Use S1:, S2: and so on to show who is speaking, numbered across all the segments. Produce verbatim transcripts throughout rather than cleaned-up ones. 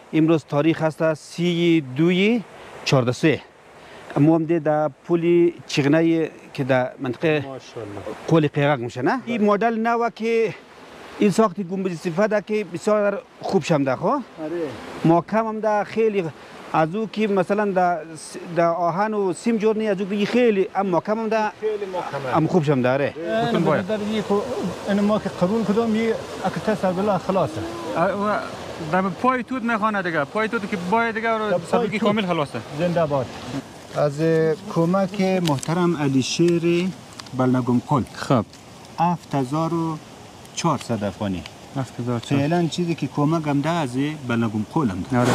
S1: امروز تاریخ هست سی دوی چهارده سه. ما هم در پل چغنه که در منطقه قول قیقق میشه نه. این مدل نوه که این ساخت گنبد صفت که بسیار خوب شمده خو. محکم هم ده خیلی از او که مثلا در در آهن و سیم جور نی از او خیلی ام محکم هم ده
S2: خیلی محکمه
S1: ام خوب شمده اره.
S2: بتون باید. این ما که قبول کدام یه اکتا سر بلا خلاصه. در پای تود میخوانه دیگه. پای تود که باید دیگه رو سبکی کامل خلاصه. زنده باد. از کمک محترم علی شیر بلنگم قل.
S1: خب.
S2: هفت هزار و چهارصد افغانی.
S1: هفت هزار.
S2: فعلا چیزی که کمک هم ده از بلنگم قل هم ده.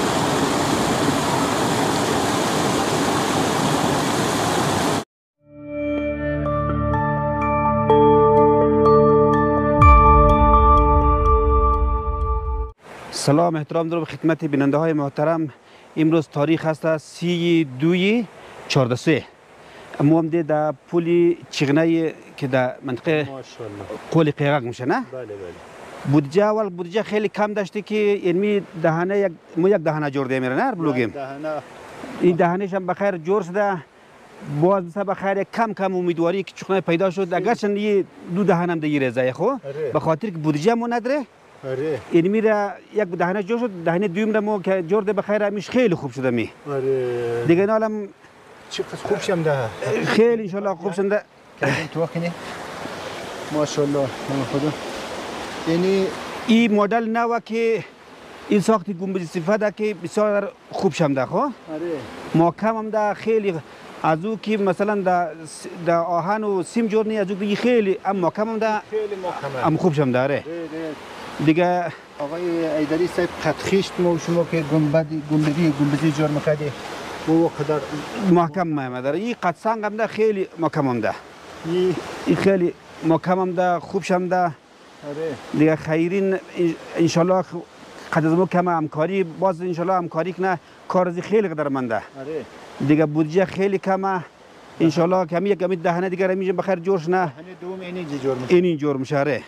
S1: سلام احترام دارم خدمت بیننده های محترم. امروز تاریخ هست سی دوی چهارده سه. ما هم در پل چغنه که در منطقه قول قیقق میشه نه.
S2: بله بله.
S1: بودجه اول بودجه خیلی کم داشته که اینمی دهانه یک ما یک دهانه جور میره نه بلوگیم. این دهانهش هم بخیر جور شده. باز مثلا بخیر کم کم امیدواری که چخنه پیدا شد. اگرچه یه دو دهانه هم دیگه رضای خو. به خاطر که بودجه ما نداره.
S2: آره.
S1: این میره یک دهنه جور شد. دهنه دوم را ما که جور ده بخیر همیش خیلی خوب شده می.
S2: آره.
S1: دیگه نالم
S2: چقدر خوب شمده.
S1: خیلی انشالله خوب شده.
S2: کردیم تو کنی. ماشاءالله. من خدا. یعنی
S1: این مدل نوه که این ساخت گنبد صفت که بسیار خوب شمده خو.
S2: آره.
S1: محکم هم ده خیلی از او که مثلا در در آهن و سیم جور نی از او خیلی ام محکم هم ده
S2: خیلی محکمه.
S1: ام خوب شمده اره. دیگه
S2: آقای ایدری صاحب خطخیشت ما شما که گنبدی گنبدی گنبدی جور میکردی او قدر
S1: محکم ما داره. این قد سنگ هم ده خیلی محکم هم ده. این خیلی محکم هم ده خوب شمده.
S2: آره.
S1: دیگه خیرین انشالله قد از ما کم همکاری باز انشالله همکاری کنه کار از خیلی قدر منده.
S2: آره.
S1: دیگه بودجه خیلی کمه. انشالله کمی یک کمی دهنه دیگه را میشه بخیر جورش نه.
S2: دهنه دوم اینی جور میشه.
S1: اینی جور میشه اره.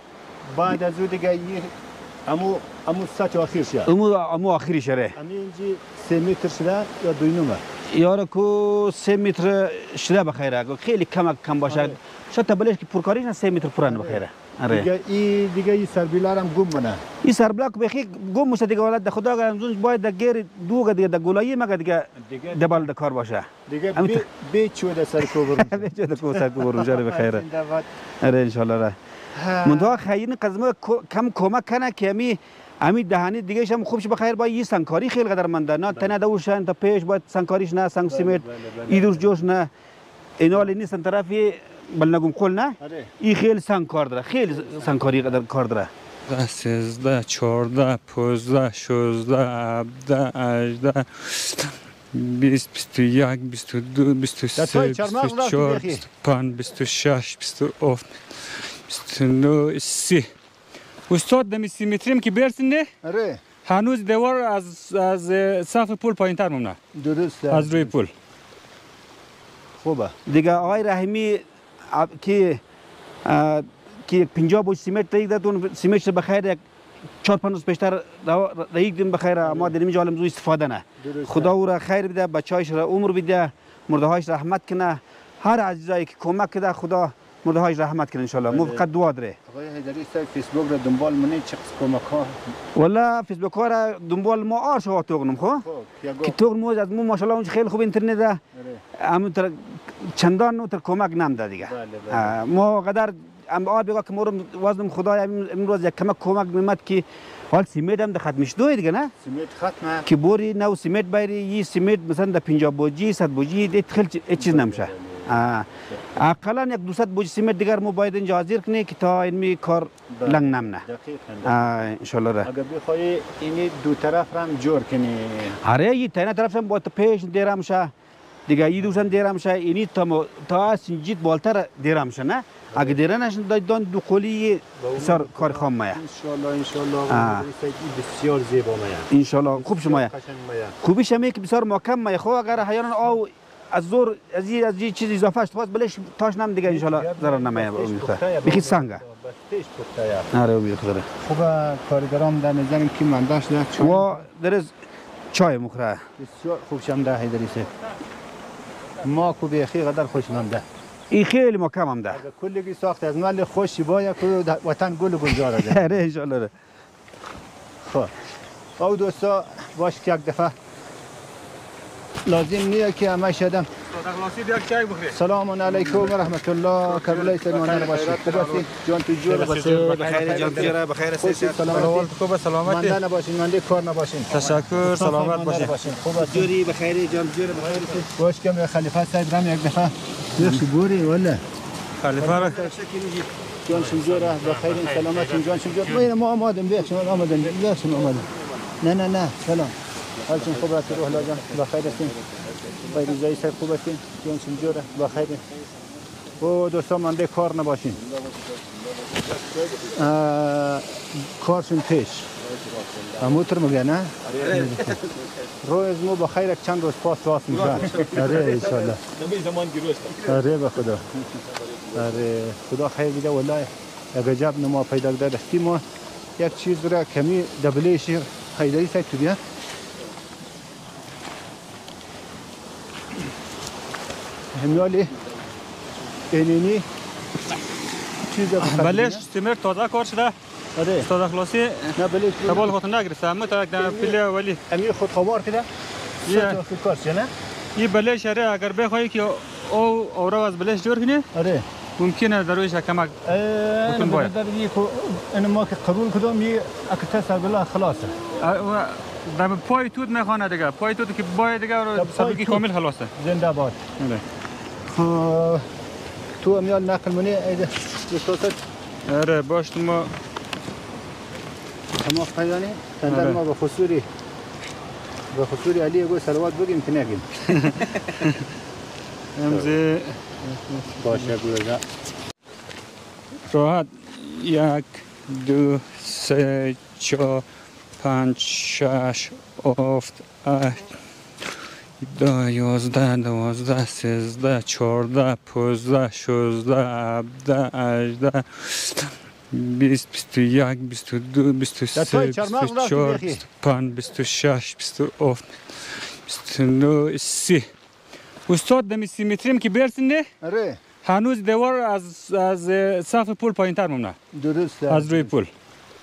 S2: بعد از او دیگه یه امو امو سطح آخر شد.
S1: امو امو آخری شره.
S2: امی اینجی سه متر شده یا دو نومه.
S1: یارو کو سه متر شده بخیره. خیلی کم کم باشه. شاید تبلیغ که پرکاریش نه سه متر پران بخیره. آره.
S2: دیگه ای دیگه ای سربیلار هم گم منه.
S1: این سربلاک بخی گم میشه دیگه ولاد خدا گرمزون باید دگر دو دیگه د گلایی مگه دیگه دبال د کار باشه.
S2: دیگه بی بی چوده سر کو برون.
S1: بی چوده کو سر کو برون جاره بخیره. آره ان شاء الله را. منتها خیلی قزمه کم کمک کنه که امی امی دهانی دیگه هم خوبش بخیر با این سنگکاری خیلی قدر منده نه تنه دوشن تا پیش باید سنگکاریش نه سنگ سیمت ایدوش جوش نه اینال نیستن طرفی بلنگم قول نه این خیلی سنگ کار داره خیلی سنگکاری قدر کار داره.
S3: سیزده چهارده پانزده شانزده هفده هجده بیست بیست و یک بیست و دو بیست و سه بیست و چهار بیست و پنج بیست و شش بیست و هفت بیست و نه سی. استاد دمی سی متریم که برسنده
S2: آره
S3: هنوز دیوار از از سقف پل پایین‌تر مونه.
S2: درسته.
S3: از روی پل.
S2: خوبه.
S1: دیگه آقای رحیمی که که پنجاه بوج سیمت دیگه دادون سیمتش بخیر یک چهار پنج روز پیشتر رایگ دیم بخیر اما در اینجا عالم زو استفاده نه. خدا او را خیر بده بچه‌هاش را عمر بده مرده رحمت کنه هر عزیزایی که کمک کرده خدا مرده هایش رحمت کنه ان شاء الله. مو فقط دعا داره.
S2: آقای حیدری صاحب فیسبوک را دنبال منی چه کمک ها؟
S1: والله فیسبوک ها را دنبال ما آرش ها توغنم خو. که توغن مو از مو ماشاءالله اون خیلی خوب اینترنت ده. ام تر چندان تر کمک نمیده دیگه. ما قدر ام آر بگه که مورم وزنم خدای امروز یک کمک کمک میمد که حال سیمت هم ختم شده دیگه نه؟
S2: سیمت ختمه.
S1: که بوری نو سیمت بایری یه سیمت مثلا در پنجاه بوجی صد بوجی دیت خیلی چیز نمیشه. اقلا یک دوصد بوج سیمت دیگر مو باید اینجا حاضر کنی که تا اینمی کار لنگ نمنه. ان شاء الله را.
S2: اگر بخوای اینی دو طرف هم جور کنی.
S1: آره یه تنه طرف هم باید پیش دیرم شه. دیگه ای دوشن دیرم شه اینی تا تا سنجیت بالتر دیرم شه نه. اگه دیرنش دادن دو قلی بسیار کار خام مایا.
S2: ان شاء الله ان شاء الله بسیار زیبا مایا.
S1: ان شاء الله خوب شما. خوبیش همه که بسیار محکم مایا. خو اگر احیانا آو از زور از این از این چیز اضافه است باز بلش تاش نم دیگه ان شاء الله ضرر نمیاد. بخیر سنگه.
S2: پیش پخته یا
S1: آره امید خدا
S2: خوب کارگرام در نظرم که من داشت ده
S1: و درز چای مخره
S2: بسیار خوب شم ده هیدری سه ما کو بیخی قدر خوش نمده
S1: این خیلی مکم هم ده
S2: کلی ساخت از مال خوشی باید که وطن گل گلزار ده
S1: آره انشالله
S2: خب او دوستا باش که یک دفعه لازم نیه که همه شدم سلام علیکم و رحمت الله کربلای سلمان باشید خوب هستید جان تو جور
S1: بخیر جان تو جور بخیر
S2: خوشید سلامت
S3: خوب سلامتی
S2: منده نباشین منده کار نباشین
S3: تشکر سلامت باشید
S2: خوب هستید
S1: جوری بخیر جان تو جور بخیر
S2: باش که خلیفه صاحب رم یک دفعه یخ بوری ولا
S3: خلیفه را
S2: جان شمجوره بخیر سلامت جان شمجور ما آمادم بیخ شما آمادم بیخ شما آمادم نه نه نه سلام حالتون خوب است روح الله جان بخیر هستین فیروزه صاحب خوب هستین جان شمجوره بخیر و دوستان من کار نباشین کارشون پیش موتر میگه نه روز مو بخیر چند روز پاس راست میشه آره انشالله آره به خدا آره خدا خیر بده والله یک عجب نما پیدا کرده دستی ما یک چیز را کمی دبلیش خیلی سایت تو بیا همیالی اینینی چیز
S3: بلش استمر تازه کار شده
S2: آره
S3: تازه خلاصی
S2: نه بلش
S3: قبول خود نگرفته اما تا در پله ولی
S2: امیر خود خوار کده
S3: یه
S2: خود کارش نه
S3: این بلش اره اگر بخوای که او اورو از بلش جور کنی
S2: آره
S3: ممکنه درویش کمک
S2: انا بقدر يكو انا ما قبول كدوم ي اكتسب بالله خلاصه
S3: در پای تود میخوانه دیگه پای تود که باید دیگه رو سبکی کامل خلاصه
S2: زنده باد خب تو امیال نقل منی ایده بسوست
S3: اره باش ما
S2: اما خیانی تندر ما به خصوصی به خصوصی علی گو سلوات بگیم که نگیم
S3: امزی
S2: باشه گوزا
S3: راحت یک دو سه چهار پنج شش هفت هشت ده یازده دوازده سیزده چهارده پانزده شانزده هفده هجده بیست بیست و یک بیست و دو بیست و سه بیست و چهار بیست و پنج بیست و شش بیست و هفت بیست و نه سی استاد دمی سی متریم که برسنده
S2: آره
S3: هنوز دیوار از از سقف پل پایین‌تر مونه
S2: درسته
S3: از روی پل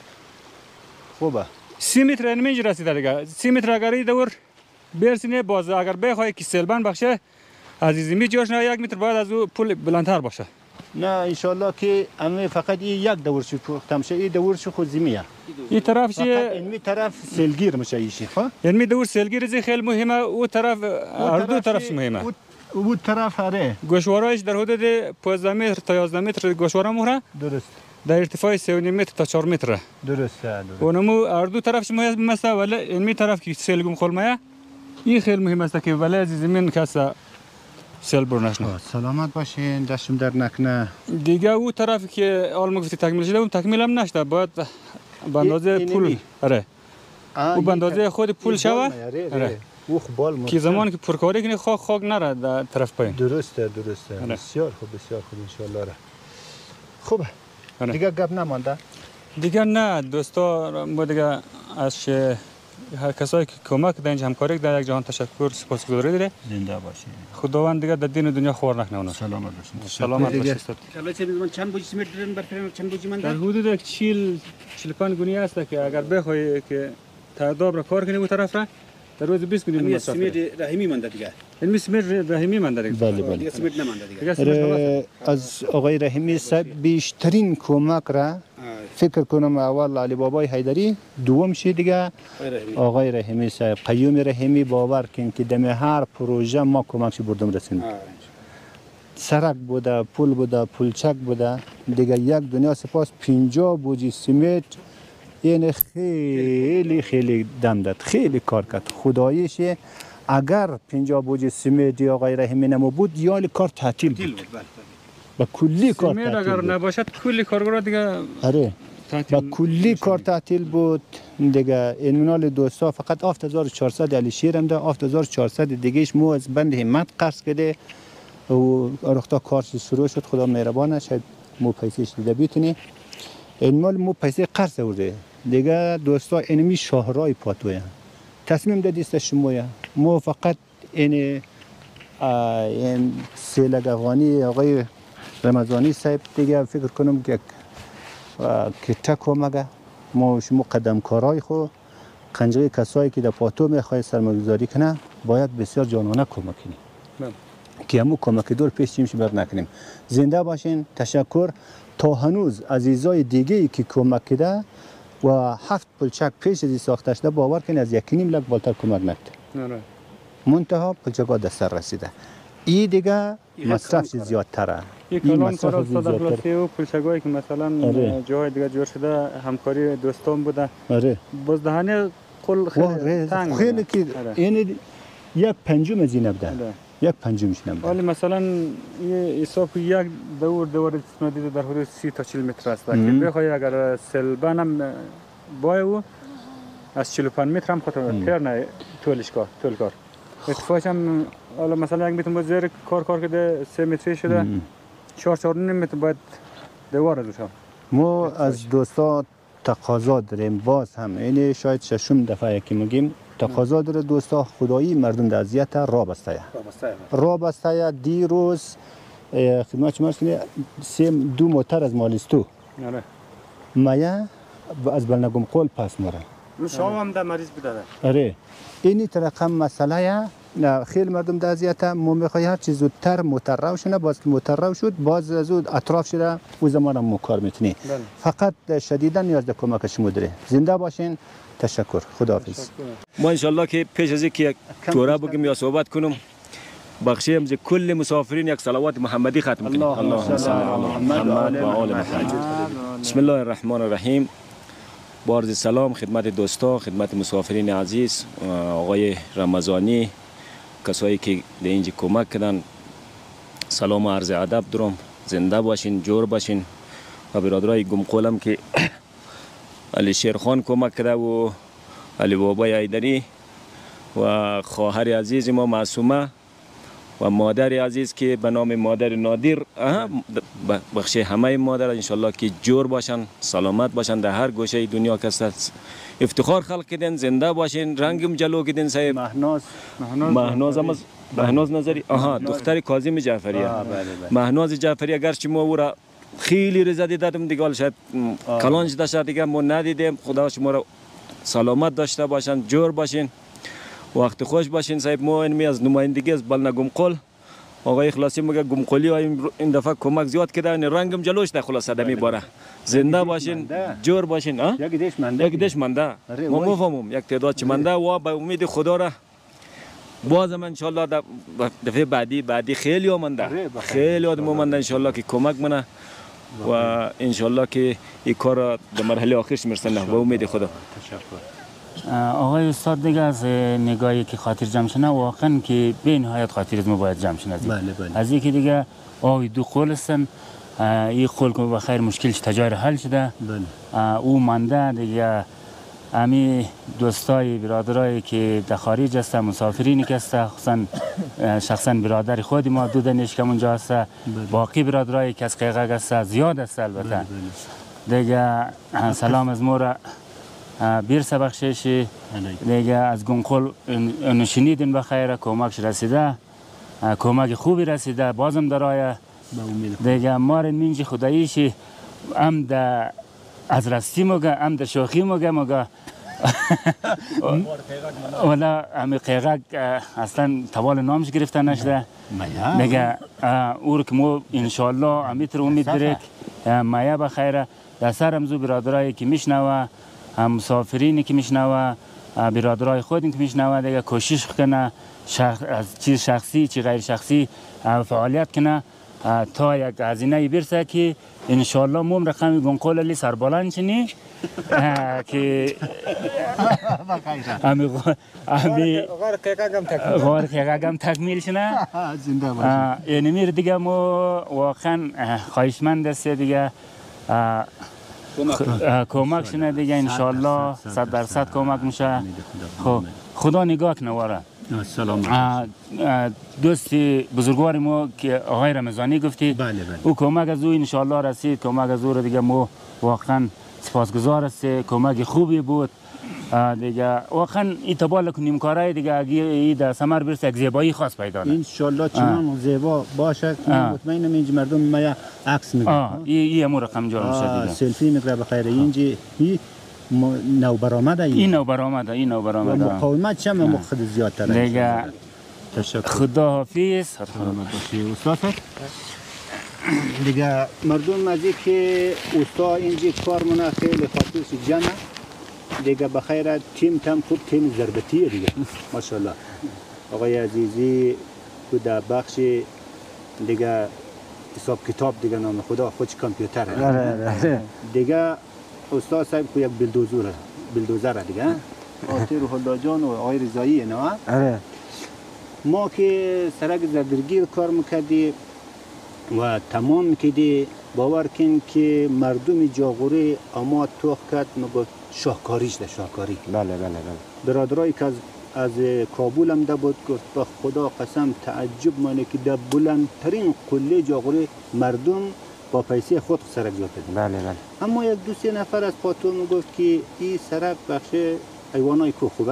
S2: خوبه
S3: سی متر نمیشه رسیده دیگه سی متر اگر این دور برسینه باز اگر بخوای که سیلبن بخشه از زمین جاش نه یک متر باید از او پل بلندتر باشه
S2: نه انشالله که همه فقط این یک دور شو پختم شه این دور شو خود زمیه
S3: این طرف
S2: فقط
S3: چیه
S2: این طرف سیلگیر میشه ایشی خب
S3: یعنی دور سیلگیر زی خیلی مهمه او طرف هر دو طرفش مهمه
S2: او طرف اره
S3: گوشوارایش در حدود پانزده متر تا یازده متر گوشواره مهره
S2: درست
S3: در ارتفاع سه و نیم متر تا چهار متره
S2: درسته درست
S3: اونمو هر دو طرفش مهمه است ولی این طرف که سیلگم خلمه این خیلی مهم است که ولی از زمین کسا سیل برنش نه
S2: سلامت باشین دستم در نکنه
S3: دیگه او طرف که آلمو گفتی تکمیل شده اون تکمیل هم نشده باید به اندازه پول آره او به اندازه خود پول شوه
S2: آره او خبال
S3: که زمان که پرکاری کنی خاک خاک نره در طرف پایین
S2: درسته درسته بسیار خوب بسیار خوب ان شاء الله خوبه دیگه گپ نمانده
S3: دیگه نه دوستا ما دیگه از هر کسایی که کمک در اینجا همکاری در یک جهان تشکر سپاسگزاری داره
S2: زنده باشین
S3: خداوند دیگه در دین دنیا خور نکنه اونا
S2: سلامت باشین
S3: سلامت باشین
S1: حالا چه می‌دونم چند بوجی سمت دارن برفرم چند بوجی من
S3: در حدود چهل چهل و پنج گونی است که اگر بخوای که تعداد را کار کنی اون طرف را در روز بیست گونی
S1: مصرف سمت رحیمی مونده دیگه
S3: این سمت رحیمی مونده دیگه
S2: بله بله
S1: دیگه سمت نمونده دیگه
S2: از آقای رحیمی صاحب بیشترین کمک را فکر کنم اول علی بابای حیدری دوم شی دیگه آقای رحیمی صاحب قیوم رحیمی باور کن که دم هر پروژه ما کمکش بردم رسیدیم سرک بوده پل بوده پلچک بوده دیگه یک دنیا سپاس پنجاه بوجی سیمت این خیلی خیلی دم داد خیلی کار کرد خداییش اگر پنجاه بوجی سیمت آقای رحیمی نمو بود یا کار تعطیل بود با کلی کار
S3: تعطیل اگر
S2: بود.
S3: نباشد کلی کارگرا دیگه
S2: آره با کلی کار تعطیل بود دیگه اینمنال دوستا فقط هفت هزار و چهارصد علی شیرم ده هفت هزار و چهارصد دیگهش مو از بند همت قرض کرده و رختا کارش شروع شد خدا مهربانه شاید مو پیسش دیده بیتونی
S4: این مال مو پیسه قرض ورده دیگه دوستا اینمی شاهرای پاتویا تصمیم دادیست شمویا مو فقط این این سیلگ افغانی آقای رمضانی صاحب دیگه فکر کنم که که تکو مگه ما شما قدم کارای خو قنجره کسایی که در پاتو میخواد سرمایه‌گذاری کنه باید بسیار جانانه کمک کنیم که همو کمک دور پیش چیمش بر نکنیم. زنده باشین. تشکر. تا هنوز عزیزای دیگه ای که کمک کرده و هفت پلچک پیش از ساخته شده باور کنید از یک نیم لک بالاتر کمک نکرده. منتها پلچک‌ها دست سر رسیده. این دیگه مصرفش زیادتره.
S3: یک کلان کار است در پلاسی و پلچک‌هایی که مثلا جای دیگه جور شده همکاری دوستان بوده.
S4: آره.
S3: بازدهانی کل خیلی تنگ.
S4: خیلی که این یک پنجم از این بوده. یک پنجمش نبوده.
S3: ولی مثلا یه حساب یک دور دور اسمدی در حدود سی تا چهل متر است که بخوای اگر سلبن هم بایو از چهل و پنج متر هم خاطر پیر نه طولش کار طول کار اتفاقش هم حالا مثلا یک متر زیر کار کار کرده سه متری شده چهار چهار نیم متر باید دوار روش هم.
S4: ما از دوستا تقاضا داریم باز هم این شاید ششم دفعه که میگیم تقاضا داره دوستا خدایی مردم در اذیت را بسته را بسته دیروز خدمت شما کنه سه دو موتر از مالیستو
S3: آره
S4: مایا از بلنگم قول پس مره
S3: شما هم در مریض بوده.
S4: آره اینی ترقم مسئله نه خیلی مردم در اذیت مو میخوای هر چیز زودتر مترو شونه باز که مترو شد باز زود اطراف شده او زمان هم کار میتونی. فقط شدیدا نیاز به کمک شما داره. زنده باشین. تشکر. خداحافظ.
S5: ما انشالله که پیش از اینکه توره بگیم یا صحبت کنم بخشیم ز کل مسافرین یک صلوات محمدی ختم کنیم. اللهم صل علی محمد و آل محمد. بسم الله الرحمن الرحیم. بارز سلام خدمت دوستا، خدمت مسافرین عزیز، آقای رمضانی، کسایی که در اینجا کمک کردن سلام و عرض ادب دارم. زنده باشین، جور باشین. و برادرای گمقولم که علی شیرخان کمک کرده و علی بابای ایدری و خواهر عزیز ما معصومه و مادر عزیز که به نام مادر نادر بخش همه مادر انشالله که جور باشن، سلامت باشن، در هر گوشه دنیا کسته افتخار خلق کردن. زنده باشین. رنگم جلو کردن صاحب
S4: مهناز
S5: مهناز هم مهناز نظری آها دختر کاظم جعفری مهناز جعفری اگرچه ما او را خیلی رضا دیدم دیگه شاید کلانج داشته دیگه ما ندیدیم. خدا شما را سلامت داشته باشن، جور باشین، وقت خوش باشین صاحب. ما اینمی از نمایندگی از بلنگم قل آقای اخلاصی میگه گمقلی این دفعه کمک زیاد کرده این رنگم جلوش ده خلاص دمی باره. زنده باشین، جور باشین. ها
S4: یک دیش منده
S5: یک دیش منده ما مفهمم یک تعداد چه منده و به امید خدا را بازم ان شاء الله دفعه بعدی بعدی خیلی آمنده خیلی آدم آمنده ان شاء الله که کمک منه و ان شاء الله که این کار در مرحله آخرش میرسه به امید خدا.
S6: آقای استاد دیگه از نگاهی که خاطر جمع شنه واقعا که به نهایت خاطر از ما باید جمع شنه.
S4: بله بله.
S6: از اینکه دیگه آوی دو قول هستن این قول که بخیر مشکلش تجار حل شده. بله. او مانده دیگه امی دوستای برادرایی که در خارج هستن مسافرینی که هستن خصوصا شخصا برادر خود ما دو دنیش که اونجا هستن باقی برادرایی که از قیقق هستن زیاد هستن البته دیگه سلام از ما را بیرسه بخششی دیگه از گمقل نشنیدین بخیر کمکش رسیده کمک خوبی رسیده بازم درایه دیگه ما را منجی خداییشی هم در از راستی مگه هم در شوخی مگه مگه ولی همی قیقق اصلا توال نامش گرفته نشده دیگه او رو که ما انشالله همیتر امید داریم مایه بخیره در سر همزو برادرایی که میشنوه مسافرینی که میشنوه برادرای خودی که میشنوه دیگه کوشش کنه شخ... از چیز شخصی چی غیر شخصی فعالیت کنه تا یک هزینه برسه که انشالله موم رقم گنقول لی سربالان چنی که امی امی غار قیقاقم تکمیل شنه یعنی میر دیگه مو واقعا خواهشمند است دیگه کمک شنه دیگه انشالله صد درصد کمک میشه. خب خدا نگاه کنه واره
S4: سلام.
S6: دوست بزرگوار ما که آقای رمضانی گفتی
S4: بله بله.
S6: او کمک از او ان شاء الله رسید، کمک از او رو دیگه ما واقعا سپاسگزار هستیم، کمک خوبی بود دیگه. واقعا اعتبار کنیم کارهای دیگه اگه این در ثمر برسه یک زیبایی خاص پیدا کنه
S4: ان شاء الله چنان زیبا باشه که مطمئنم اینج مردم ما عکس میگیرن.
S6: این امور رقم جور میشه دیگه.
S4: سلفی میگیره بخیر. اینج این نو برآمده
S6: این نو برآمده این نو برآمده
S4: مقاومت چم مخد زیادتر
S6: دیگه.
S4: تشکر.
S6: خدا حافظ.
S4: سلامت باشی استاد. دیگه مردم از که استاد اینجا کارمونه خیلی خاطرش جمع دیگه بخیر. تیم تام خوب تیم ضربتیه دیگه ماشاءالله. آقای عزیزی که در بخش دیگه حساب کتاب دیگه نام خدا خودش کامپیوتره دیگه. استاد صاحب که یک بلدوزره بلدوزره دیگه. آتی روح الله جان و آقای رضایی نه.
S7: آره.
S4: ما که سرک زردگیر کار میکردی و تمام کردی باور کن که مردم جاغوری اما توخ کرد مگو شاهکاریش ده شاهکاری.
S7: بله بله بله.
S4: برادرایی که از از کابل هم ده بود گفت به خدا قسم تعجب مانه که ده بلندترین قله جاغوری مردم با پیسه خود سرک جا کردن.
S7: بله بله.
S4: اما یک دو سه نفر از پاتون میگفت که این سرک بخش حیوانای کو خوبه.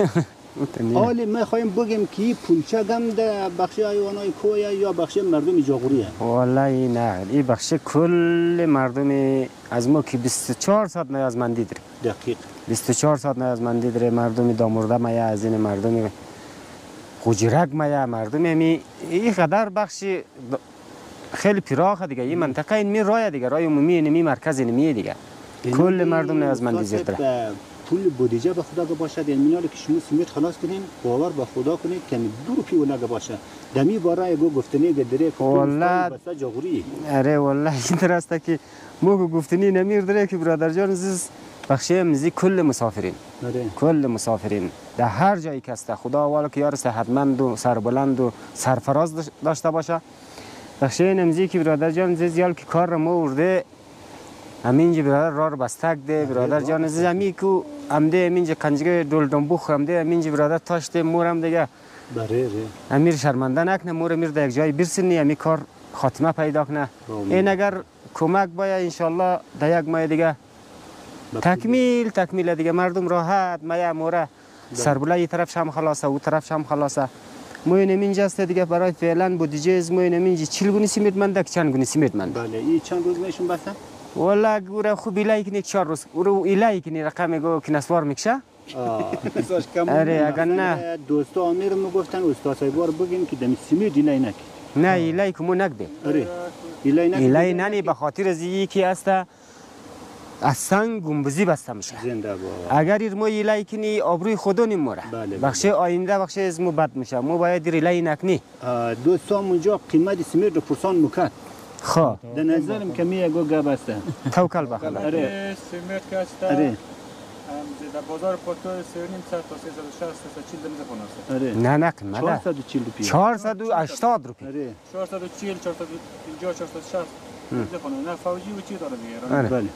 S4: حالی ما خواهیم بگیم که این پولچه گم ده بخش حیوانای کوه یا بخش مردم جاغوریه؟
S7: والله نه، این بخش کل مردم از ما که بیست و چهار ساعت نیازمندی داره.
S4: دقیق.
S7: بیست و چهار ساعت نیازمندی داره. مردم دامورده مایا از این مردم خوجرک مایا مردم می این قدر بخش خیلی پیراخه دیگه. این منطقه این می راه دیگه، راه عمومی نمی مرکز نمی دیگه. کل مردم نیازمندی زیر داره.
S4: پول بودجه به خدا که باشد یعنی مینال که شما سمیت خلاص کنین باور به خدا کنید که دو روپیه ولا باشه دمی برای گو گفتنی گدره که
S7: والله
S4: بس جاغوری.
S7: اره والله این درسته که مو گفتنی نمیر داره که برادر جان زیز بخشی مزی کل مسافرین.
S4: اره.
S7: کل مسافرین در هر جایی که است خدا والا که یار صحتمند و سربلند و سرفراز داشته باشه. بخشی نمزی که برادر جان زیز یال که کار ما ورده همینجا برادر راه رو بستک ده برادر جان عزیز همی کو امده همینجا کنجگه دول دنبوخ همده همینجا برادر تاشته مورم دیگه
S4: بره
S7: امیر شرمنده نکنه مور امیر در یک جای برسنی همی کار خاتمه پیدا کنه. این اگر کمک باید انشالله در یک ماه دیگه تکمیل تکمیل دیگه مردم راحت مایه موره سربله ای طرف شم خلاصه او طرف شم خلاصه. موین اینجا است دیگه برای فعلا بودجه از موین اینجا چهل گونی سیمت منده که چند گونی سیمت منده.
S4: بله این چند روز میشون بسن؟
S7: والله گوره خوب ایلایی کنی چهار روز او ایلایی کنی رقم گو که نسوار میکشه.
S4: آره اگر نه دوستا امیر میگفتن استاد صاحبوار بگیم که دمی سیمت ایلای نک.
S7: نه ایلایی که مو نکده.
S4: آره ایلای نک.
S7: ایلای ننی به خاطر از یکی است از سنگ گنبزی بسته میشه.
S4: زنده با.
S7: اگر ایرمو ایلای کنی آبروی خودو نمیموره. بخش آینده بخش از مو بد میشه. مو باید ایلای نکنی.
S4: دوستا اونجا قیمت سیمت رو پرسان میکرد.
S7: خب
S4: در نظرم کمی اگه گپ است.
S7: توکل به خدا.
S2: آره سیمت که است.
S4: آره.
S2: در بازار پاتو سرنیم صد تا سیصد و شصت تا چهل دمیز کنه.
S4: آره.
S7: نه نه قیمت.
S4: چهارصد و چهل روپیه.
S7: چهارصد و هشتاد روپیه.
S4: آره.
S2: چهارصد و چهل، چهارصد و پنجاه، چهارصد و شصت کنه. نه فوجی و چی داره دیگه.
S7: آره.
S4: بله.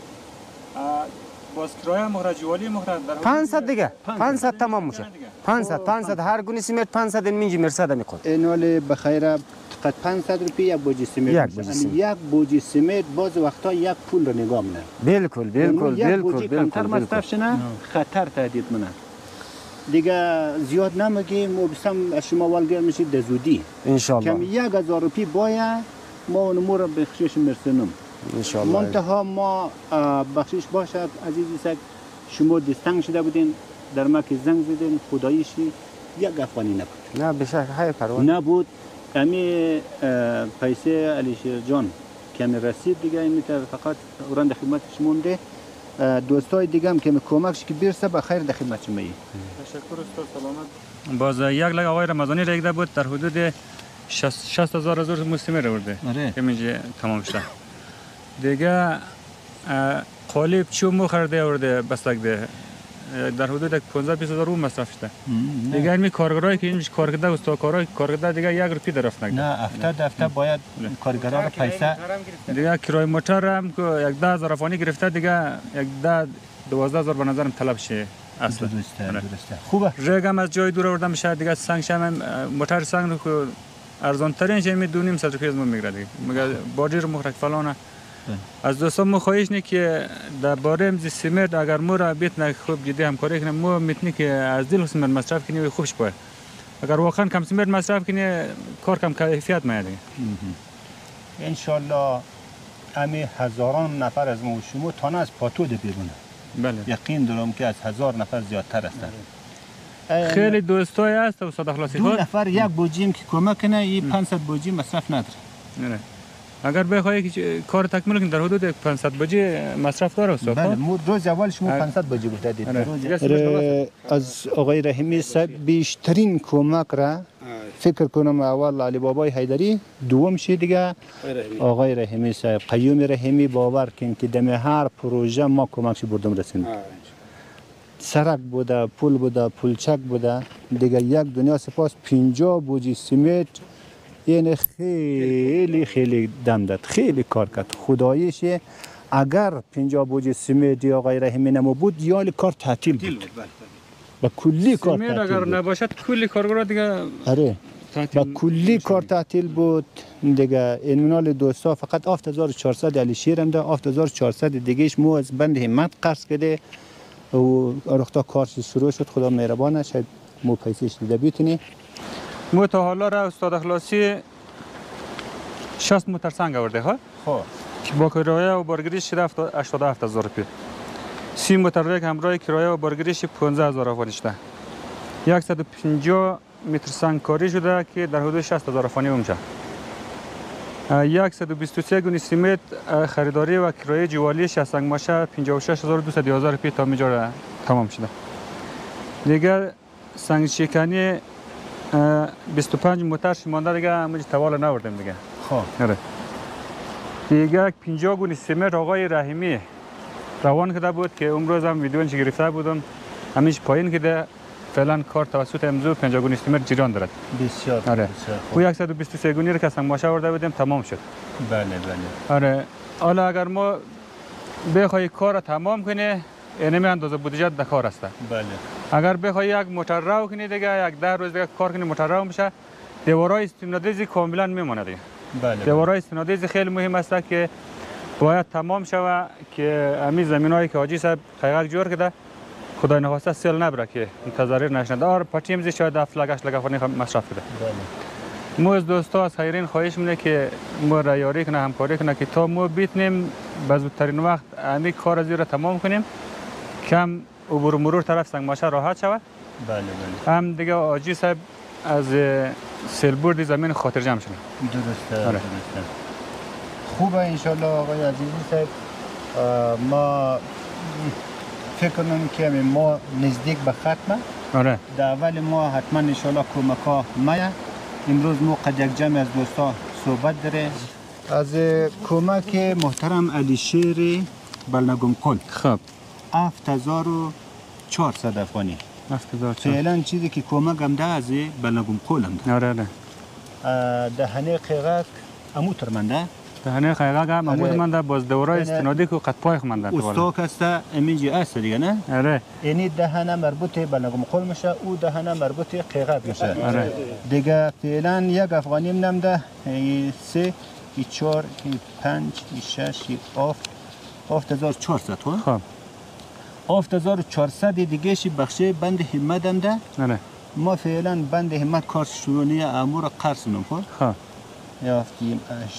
S2: باز کرایه مهرجوالی مهر در
S7: پانصد دیگه. پانصد تمام میشه. پانصد پانصد هر گونی سیمت پانصد اینجا مرصد میکنه.
S4: اینال بخیر فقط پانصد روپیه یک بوجه سیمت.
S7: یک بوجه سیمت.
S4: یک بوجه سیمت باز وقتا یک پول رو نگاه منه.
S7: بالکل بالکل بالکل
S4: بالکل. کمتر مصرف شنه خطر تهدید منه. دیگه زیاد نمیگیم و بسم از شما والگر میشید در زودی.
S7: ان شاء الله.
S4: کم یک هزار روپیه باید ما اونمو رو بخشش مرسنم.
S7: ان شاء الله.
S4: منتها ما بخشش باشد عزیزی سگ شما دستنگ شده بودین در ما که زنگ زدین خداییشی یک افغانی نبود.
S7: نه بشه های پروانه
S4: نبود. امی پیسه علیشیر جان که امی رسید دیگه امی فقط اوران در خدمت شما مونده. دوستای دیگه هم که کمکش که برسه بخیر در خدمت شما ای.
S2: تشکر استاد سلامت.
S3: باز یک لگ آقای رمضانی ریگده بود در حدود شصت هزار هزار مسلمه رو برده.
S4: آره.
S3: که میشه تمام شده. دیگه قالب چوب مو خرده آورده بستک ده در حدود پانزده بیست هزار رو مصرف شده. دیگه این کارگرایی که اینجا کار کرده است کارای کار کرده دیگه یک روپیه درفت نگه.
S4: نه هفته دفته باید کارگرا رو پیسه
S3: دیگه کرای موتور هم که یک ده هزار افغانی گرفته دیگه یک ده دوازده هزار به نظرم طلب شه اصلا.
S4: درسته درسته. خوبه.
S3: رگم از جای دور آوردم میشه دیگه سنگ شم موتور سنگ رو که ارزان ترین چه می دونیم صد روپیه از ما میگیره دیگه. میگه باجر مخرج فلانه. از دوستان ما خواهش نی که در باره امز سیمرد اگر ما را بیت نه خوب جدی همکاری کنیم ما میتونی که از دل سیمرد مصرف کنیم خوبش باید. اگر واقعا کم سیمرد مصرف کنی کار کم کیفیت میاد دیگه.
S4: ان شاء الله همه هزاران نفر از ما و شما تانه از پاتو ده بیرونه.
S3: بله.
S4: یقین دارم که از هزار نفر زیادتر هستند.
S3: خیلی دوستای هست استاد اخلاصی
S4: دو نفر یک بوجیم که کمک کنه این پانصد بوجی مصرف نداره.
S3: نه. اگر بخوای که کار تکمیل کنی در حدود پانصد بوجی مصرف داره استاد.
S4: بله روز اول شما پانصد بوجی گفته دید. از آقای رحیمی صاحب بیشترین کمک را فکر کنم اول علی بابای حیدری دوم شی دیگه آقای رحیمی صاحب قیوم رحیمی باور کن که دم هر پروژه ما کمکش بردم رسیدیم. سرک بوده، پل بوده، پلچک بوده دیگه یک دنیا سپاس پنجاه بوجی سیمنت یعنی خیلی خیلی دم داد خیلی کار کرد خداییش اگر پنجاه بوجی سیمنت یا غیر رحیمی نمو بود یا کار تعطیل بود با کلی کار تعطیل
S3: اگر نباشد کلی کارگرا دیگه
S4: آره با کلی کار تعطیل بود دیگه اینال دوستا فقط هفت هزار و چهارصد علی شیرم ده هفت هزار و چهارصد دیگهش مو از بند همت قرض کرده و رختا کارش شروع شد خدا مهربانه شاید مو پیسش دیده بیتونی
S3: مو تا حالا را استاد اخلاصی شصت موتر سنگ آورده ها
S4: خب
S3: که با کرایه و بارگیریش هشتاد و هفت هزار روپیه سی موتر رگ همراه کرایه و بارگیریش پانزده هزار افغانی شده صد و پنجاه متر سنگ کاری شده که در حدود شصت هزار افغانی میشه صد و بیست و سه گونی سیمنت خریداری و کرایه جوالیش از سنگ ماشه پنجاه و شش هزار و دویست و یازده روپیه تا میجا تمام شده دیگه سنگ شکنی بیست و پنج موتر مانده دیگه همونجا توال نوردیم دیگه
S4: خب
S3: آره دیگه پنجاه گونی سیمنت آقای رحیمی روان کرده بود که امروز هم ویدیوش گرفته بودم همیش پایین کده فعلا کار توسط امضا پنجاه گونی سیمنت جریان دارد
S4: بسیار
S3: آره
S4: بسیار
S3: خوب و صد و بیست و سه گونی رو که سنگ ماشه آورده بودیم تمام شد
S4: بله بله
S3: آره حالا اگر ما بخوای کار را تمام کنی اینمی اندازه بودجه در کار است
S4: بله
S3: اگر بخوای یک موتر رو کنی دیگه یک ده روز دیگه کار کنی موتر رو میشه دیوارای استنادیزی کاملا میمونه دیگه
S4: بله
S3: دیوارای استنادیزی خیلی مهم است که باید تمام شود که همین زمینایی که حاجی صاحب قیقک جور کرده خدای نخواسته سیل نبره که تضرر نشنده آر پاچیم زی شاید هفت لگش لگفانی مصرف کرده
S4: بله
S3: مو از دوستا از خیرین خواهش میده که ما را یاری کنه همکاری کنه که تا ما بیتنیم به زودترین وقت همین کار از را تمام کنیم کم عبور و مرور طرف سنگ ماشه راحت شود
S4: بله بله
S3: هم دیگه حاجی صاحب از سیلبرد زمین خاطر جمع شده
S4: درسته درسته خوبه انشالله آقای عزیزی صاحب ما فکر کنم که ما نزدیک به ختمه
S3: آره
S4: در اول ما حتما انشالله کمک ها مایه امروز ما قد یک جمع از دوستا صحبت داره از کمک محترم علی شیر بلنگم کل
S3: خب
S4: هفت هزار و چهارصد افغانی
S3: هفت هزار و چهارصد
S4: فعلا چیزی که کمک هم ده از بلنگم کل هم ده
S3: آره آره
S4: دهنه قیقک امو ترمنده
S3: دهنه قیقک هم امود منده باز دورای استنادی که قد پای خمنده
S4: استاک است امیجی است دیگه نه
S3: آره
S4: اینی دهنه مربوط به بلنگم کل میشه او دهنه مربوط قیقک میشه
S3: آره
S4: دیگه فعلا یک افغانی هم ده سه ای چهار ای پنج ای شش ای هفت هفت هزار و چهارصد
S3: خب
S4: هفت هزار و چهارصد دیگه شی بخشه بند همت هم ده
S3: آره
S4: ما فعلا بند همت کار شروعی امور قرص نم خب
S3: خب
S4: یافتیم اشت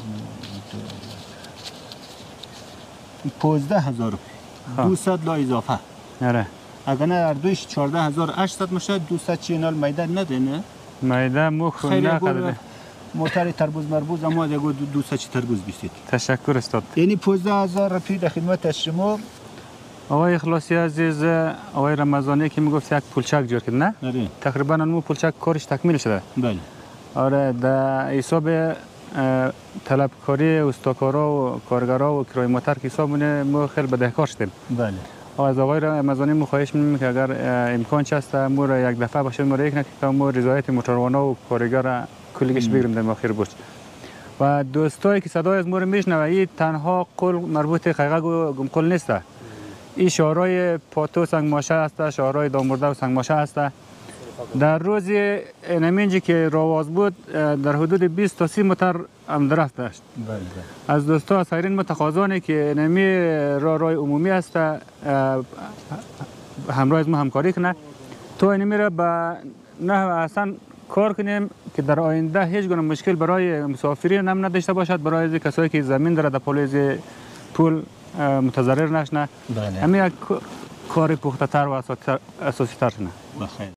S4: پانزده هزار دویست لا اضافه
S3: آره
S4: اگر نه در دویش چهارده هزار و هشتصد میشه دویست چینال میده نده نه
S3: میده مو خونه قدره
S4: موتر تربوز مربوز اما دیگه دویست چی تربوز بیستید
S3: تشکر استاد
S4: یعنی پانزده هزار روپیه در خدمت شما
S3: آقای اخلاصی عزیز آقای رمضانی که میگفت یک پولچک جور کرد نه
S4: آره
S3: تقریبا اون پولچک کارش تکمیل شده
S4: بله
S3: آره در حساب طلبکاری استاکارا و کارگرا و کرای موتر که حساب مونه ما خیلی بدهکار شدیم
S4: بله
S3: از آقای رمضانی ما خواهش می‌کنیم که اگر امکان هست ما را یک دفعه باشه ما را یک نکته ما رضایت موتوروانا و کارگر کلیش بگیریم در آخر برج و دوستایی که صدای از ما رو میشنوه این تنها قول مربوط قیقک و گمقل نیست
S2: این شهرهای پاتو سنگماشه است، شهرهای دامورده و سنگماشه است. در روز اینجا که رواز بود در حدود بیست تا سی متر هم درخت داشت. از دوستا سایرین متقاضانه که نمی راه راه عمومی است همراه از ما همکاری کنه تو اینمی را به نه اصلا کار کنیم که در آینده هیچ گونه مشکل برای مسافرین هم نداشته باشد، برای کسایی که زمین داره در پلیز پول متضرر نشنه. همین یک کار پخته تر و اساسی تر کنه.